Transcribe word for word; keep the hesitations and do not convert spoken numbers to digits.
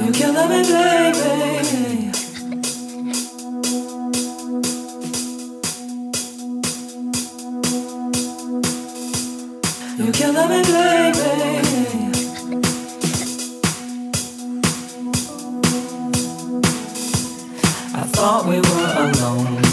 You're killing me, baby. You're killing me, baby. I thought we were alone.